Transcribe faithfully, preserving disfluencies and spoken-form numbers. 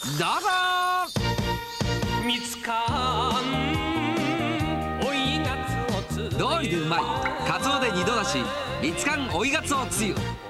どうぞ。 みつかんおいがつおつゆ、 どうりでうまいカツオで二度だし、みつかん追いがつおつゆ。